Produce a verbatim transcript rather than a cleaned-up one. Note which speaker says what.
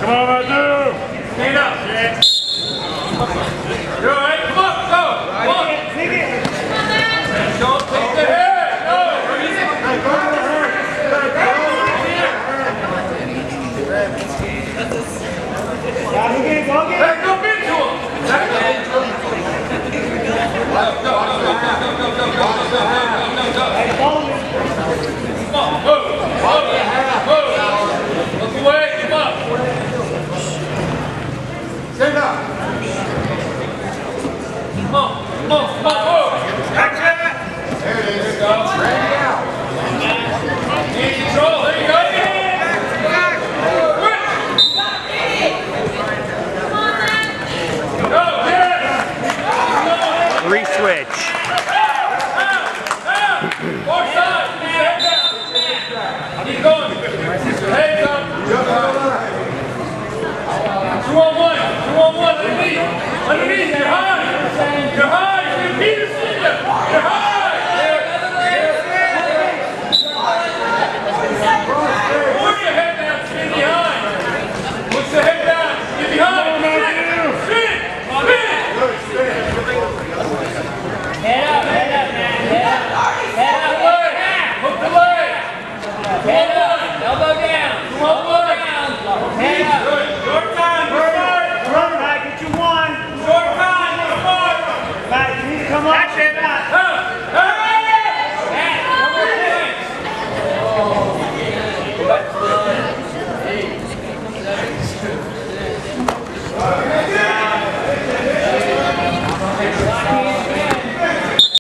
Speaker 1: Come on, Matthew!
Speaker 2: Stand up. You're all right. Come on, go. Come on.
Speaker 3: Take it.
Speaker 2: Don't take the head. No.
Speaker 3: Yeah, go get it, go get it.
Speaker 2: Back up into him. Back up into him. Go, go, go, go, go, go, go, go, go, go, go, go.
Speaker 3: Hey, follow me.
Speaker 2: Come on, move. Move. Move. Look away. Come on. Stand up. Come on. Come on. Come on. Move. Action. There it is. Go. Ready out. Need control. There you go.
Speaker 4: Re-switch.
Speaker 2: Four sides. Keep going. Hands up. Two on one. Two on one. Underneath. Underneath. You're high. You're high. You're Peterson. You're high. Push your head down. Spin behind. Push the head down. Get behind. Spin. Spin. Spin.
Speaker 3: Head up, head up, man. Head up. Head up.
Speaker 2: Hook the leg. Hook the leg.
Speaker 3: Head up.